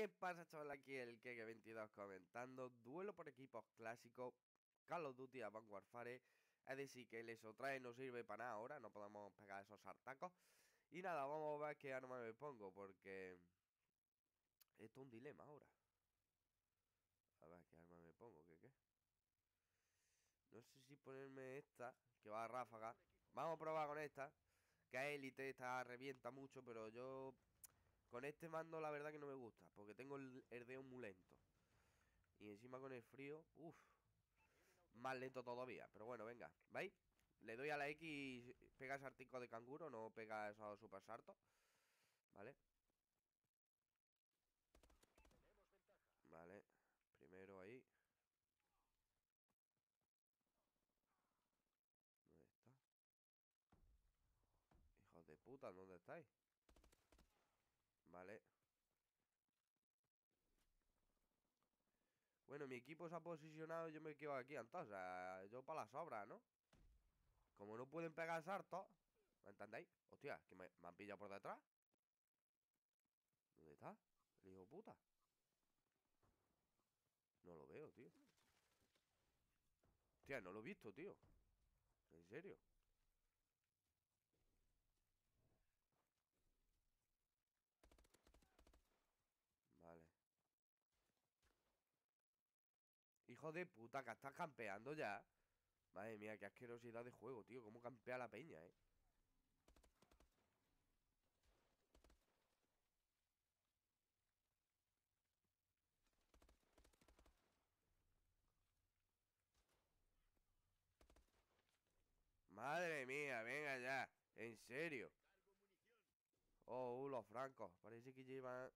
¿Qué pasa, chaval? Aquí el Keke22 comentando. Duelo por equipos clásicos. Call of Duty Advanced Warfare. Es decir, que el Exotrae no sirve para nada ahora. No podemos pegar esos sartacos. Y nada, vamos a ver qué arma me pongo. Porque esto es un dilema ahora. A ver qué arma me pongo. ¿Qué? No sé si ponerme esta, que va a ráfaga. Vamos a probar con esta. Que es élite, esta revienta mucho. Pero yo con este mando la verdad que no me gusta. Porque tengo el herdeo muy lento. Y encima con el frío, uff, más lento todavía. Pero bueno, venga, ¿veis? Le doy a la X y pega sartico de canguro, no pega esos super sartos. Vale. Vale, primero ahí. ¿Dónde está? Hijos de puta, ¿dónde estáis? Vale. Bueno, mi equipo se ha posicionado, yo me quedo aquí entonces. O sea, yo para las obras, ¿no? Como no pueden pegar sartos, ¿me entendéis? Hostia, que me han pillado por detrás. ¿Dónde está? El hijo de puta. No lo veo, tío. Hostia, no lo he visto, tío. ¿En serio? Vale. Hijo de puta, que estás campeando ya. Madre mía, qué asquerosidad de juego, tío. Cómo campea la peña, Madre mía, venga ya. En serio. Oh, los francos. Parece que llevan...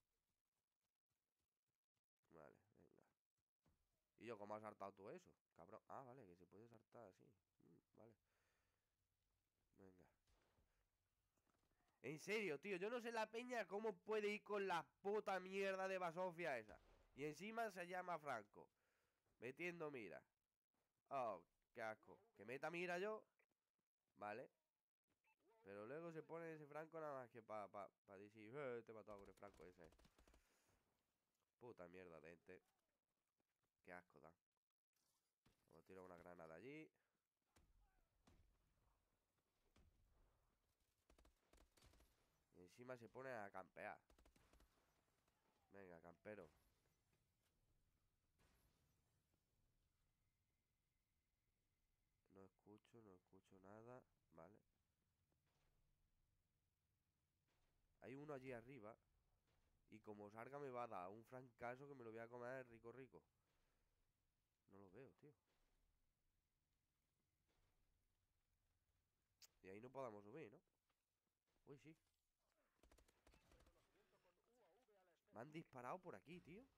Vale, venga. ¿Y yo cómo has saltado tú eso? Cabrón. Ah, vale, que se puede saltar así. Vale. Venga. En serio, tío. Yo no sé la peña cómo puede ir con la puta mierda de basofia esa. Y encima se llama Franco. Metiendo mira. Oh, qué asco. Que meta mira yo. Vale. Pero luego se pone ese Franco nada más que para decir, te he matado con el Franco ese. Puta mierda de ente. Qué asco da. Vamos a tirar una granada allí. Y encima se pone a campear. Venga, campero. No escucho nada. Vale. Hay uno allí arriba. Y como salga me va a dar un francazo que me lo voy a comer rico, rico. No lo veo, tío. Y ahí no podamos subir, ¿no? Uy, sí. Me han disparado por aquí, tío.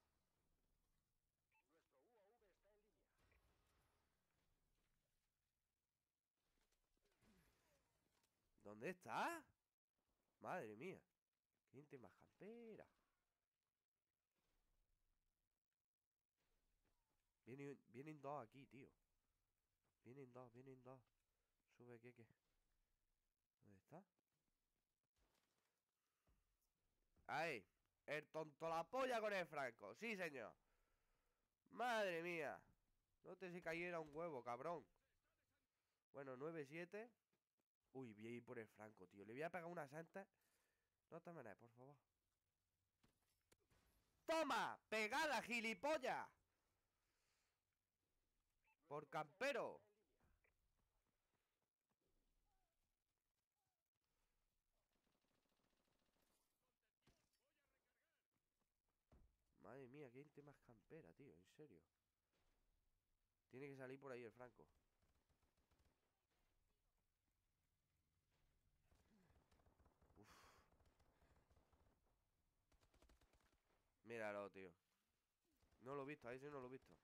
¿Dónde está? Madre mía. Qué gente más campera. Vienen dos aquí, tío. Vienen dos. Sube, ¿qué? ¿Dónde está? Ahí. El tonto la polla con el Franco. Sí, señor. Madre mía. No te se cayera un huevo, cabrón. Bueno, 9-7. Uy, voy a ir por el Franco, tío. Le voy a pegar una santa. No te manejes, por favor. ¡Toma! ¡Pegada, gilipollas! Por campero. Madre mía, qué gente más campera, tío. En serio. Tiene que salir por ahí el Franco. Uf. Míralo, tío. No lo he visto, ahí sí no lo he visto.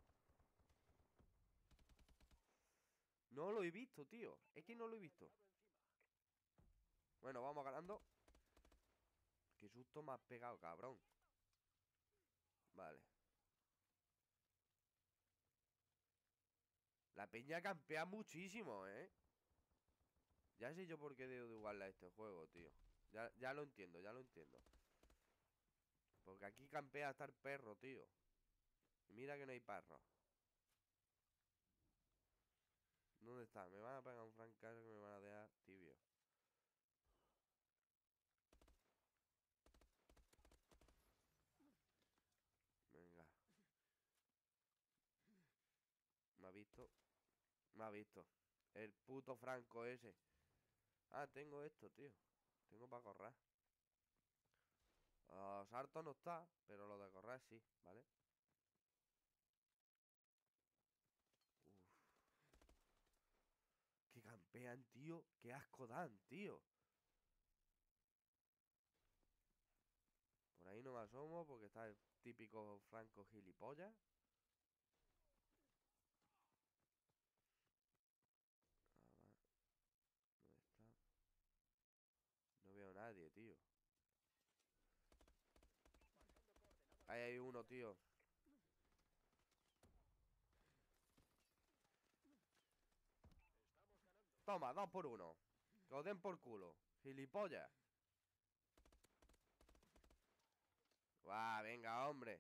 No lo he visto, tío. Es que no lo he visto. Bueno, vamos ganando. Qué susto me has pegado, cabrón. Vale. La peña campea muchísimo, ¿eh? Ya sé yo por qué debo de jugarle a este juego, tío. Ya lo entiendo, ya lo entiendo. Porque aquí campea hasta el perro, tío. Y mira que no hay perro. ¿Dónde está? Me van a pegar un francazo que me van a dejar tibio. Venga. Me ha visto. Me ha visto. El puto Franco ese. Ah, tengo esto, tío. Tengo para correr. Salto no está, pero lo de correr sí, ¿vale? Uf. Que campean, tío. Qué asco dan, tío. Por ahí no me asomo porque está el típico Franco gilipollas. A ver, ¿dónde está? No veo a nadie, tío. Ahí hay uno, tío. Toma, 2 por 1. Que os den por culo. Gilipollas. Va, venga, hombre.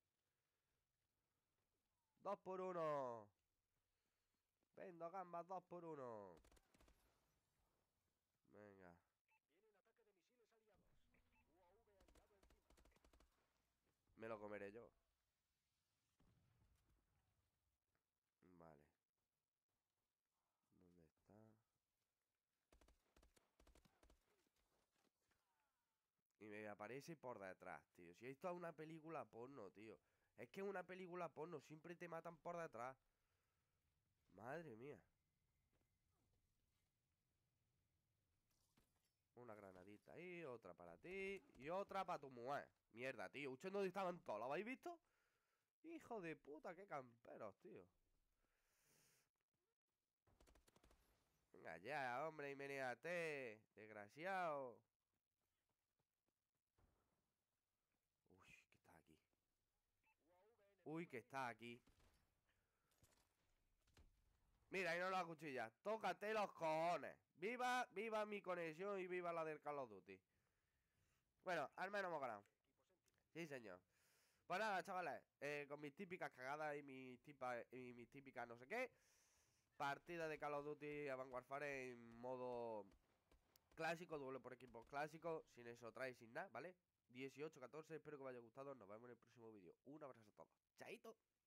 2 por 1. Vendo gambas 2 por 1. Venga. Me lo comeré yo. Vale. ¿Dónde está? Y me aparece por detrás, tío. Si esto es una película porno, tío. Es que es una película porno. Siempre te matan por detrás. Madre mía. Una granadita ahí, otra para ti y otra para tu mujer. Mierda, tío. ¿Ustedes dónde estaban todos? ¿Lo habéis visto? Hijo de puta, qué camperos, tío. Venga ya, hombre, y menéate. Desgraciado. Uy, que está aquí. Uy, que está aquí. Mira, y no la cuchilla. Tócate los cojones. Viva, viva mi conexión y viva la del Call of Duty. Bueno, al menos hemos ganado. Sí, señor. Pues nada, chavales. Con mis típicas cagadas y mis típicas no sé qué. Partida de Call of Duty Advanced Warfare en modo clásico, duelo por equipos clásico, sin eso trae, sin nada, ¿vale? 18-14, espero que os haya gustado. Nos vemos en el próximo vídeo. Un abrazo a todos. ¡Chaito!